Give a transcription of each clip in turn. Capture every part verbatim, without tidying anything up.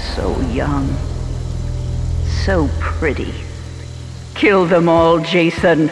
So young. So pretty. Kill them all, Jason.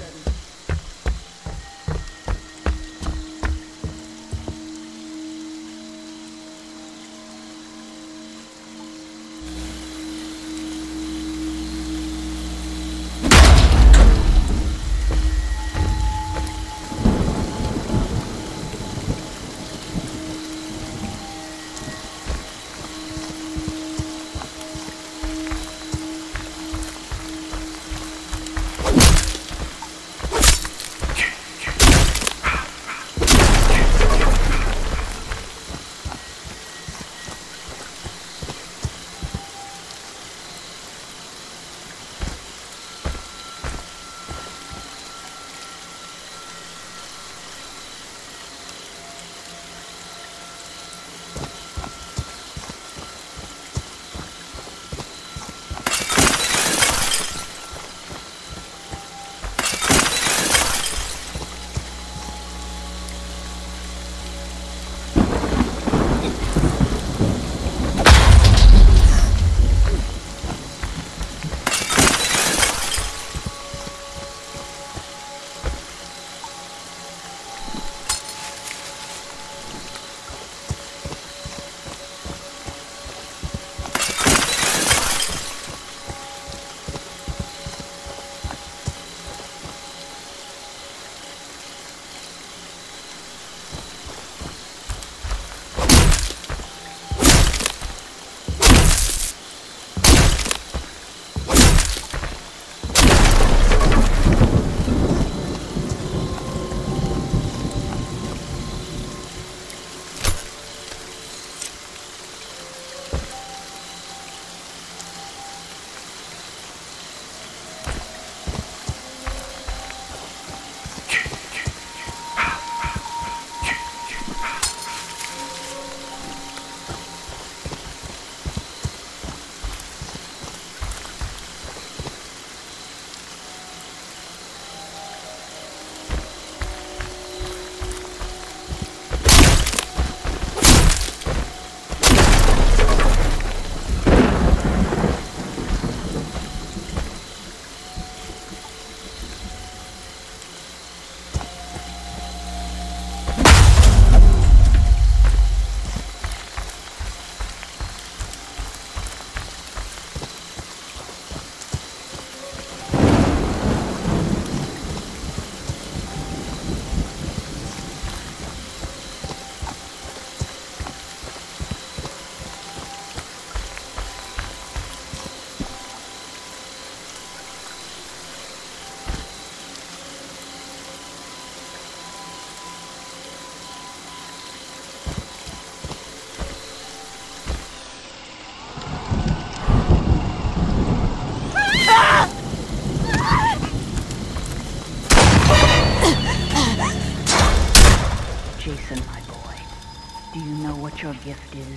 Jason, my boy, do you know what your gift is?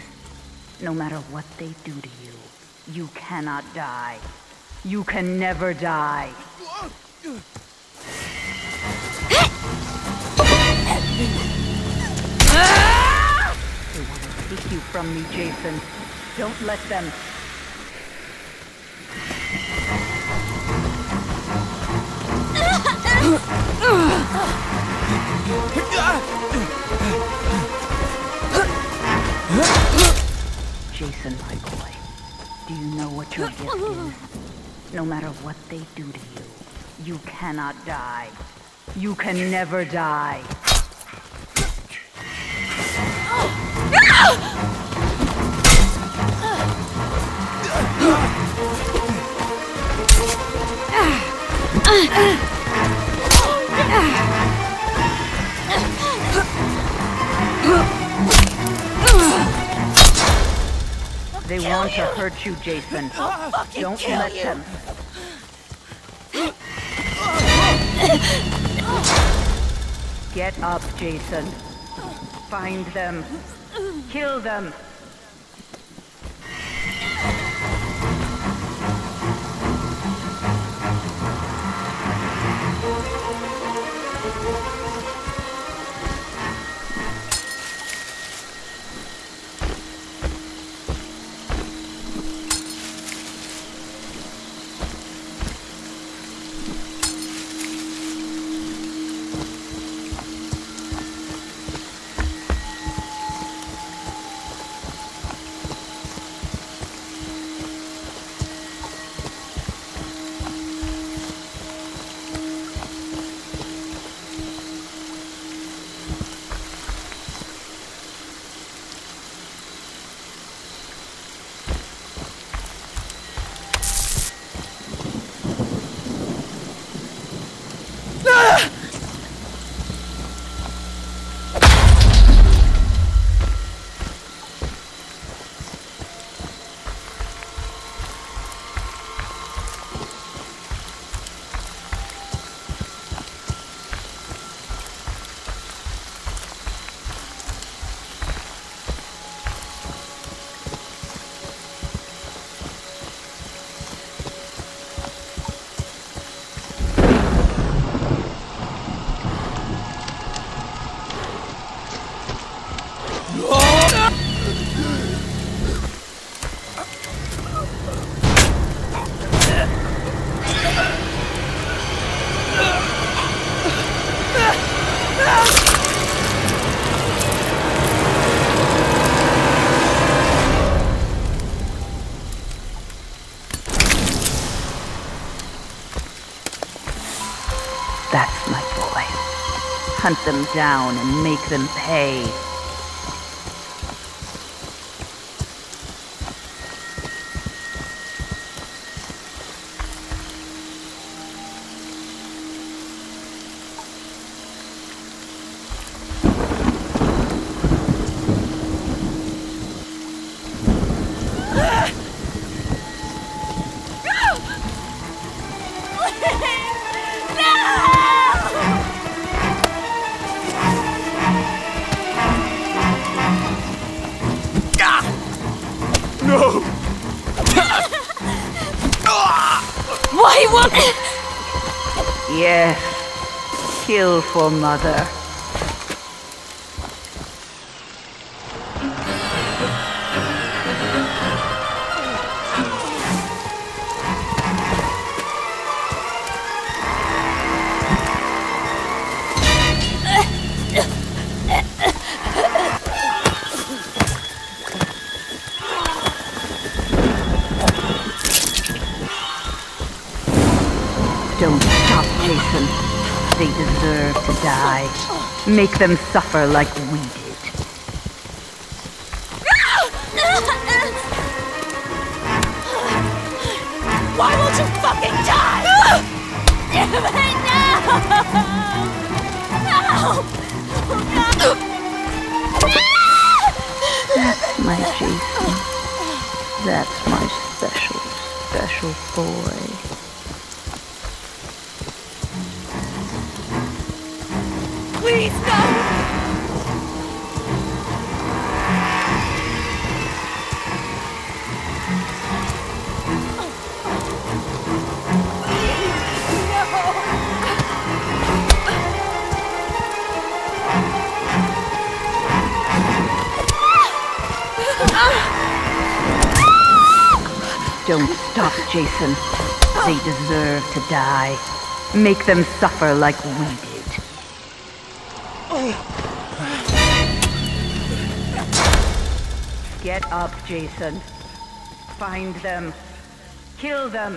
No matter what they do to you, you cannot die. You can never die. They want to take you from me, Jason. Don't let them. Jason, my boy, do you know what your gift is? No matter what they do to you, you cannot die. You can never die. They want to hurt you, Jason. Don't let them. Get up, Jason. Find them. Kill them. Hunt them down and make them pay. Why won't... Yes. Kill for Mother. Don't stop, Jason. They deserve to die. Make them suffer like we did. Why won't you fucking die? Damn it, no! No! That's my Jason. That's my special, special boy. Please, no! Don't stop, Jason. They deserve to die. Make them suffer like we did. Get up, Jason. Find them. Kill them.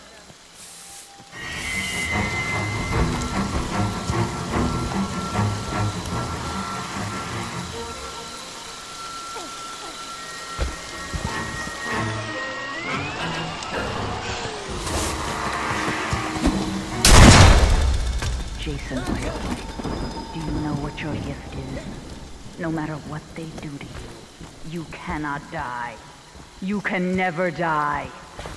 Jason, my boy, do you know what your gift is? No matter what they do to you, you cannot die. You can never die.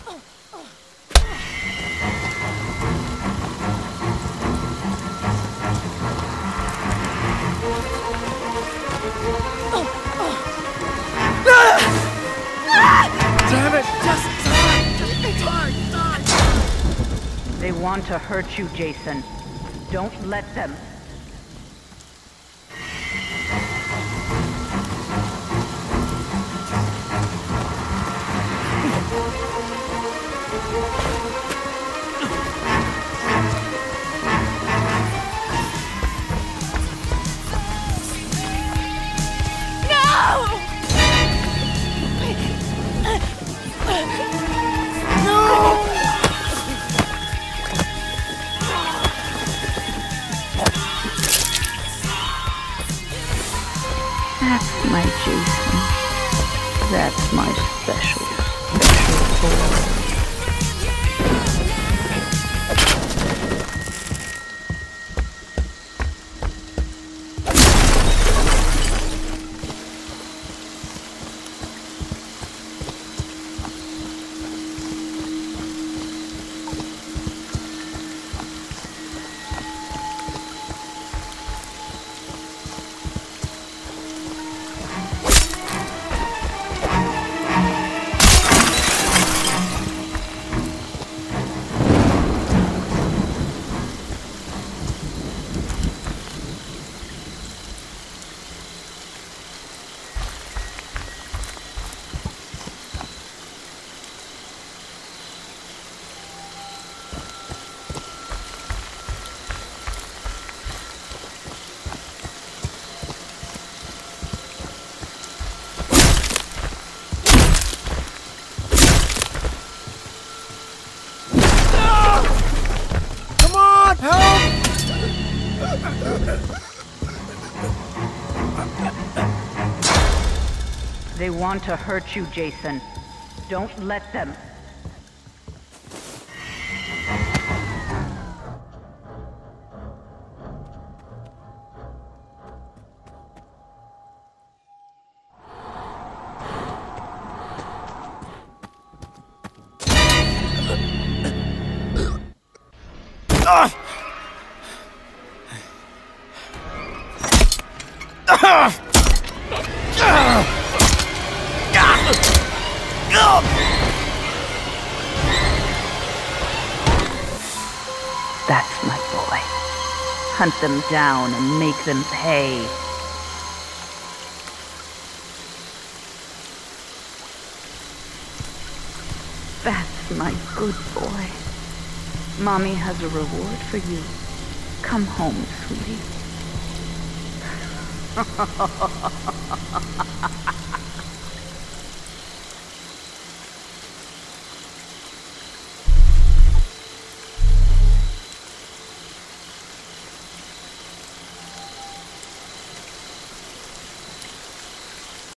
Damn it! Just die! Die! Die! They want to hurt you, Jason. Don't let them. That's my Jason. That's my special, special boy. They want to hurt you, Jason. Don't let them. That's my boy. Hunt them down and make them pay. That's my good boy. Mommy has a reward for you. Come home, sweetie.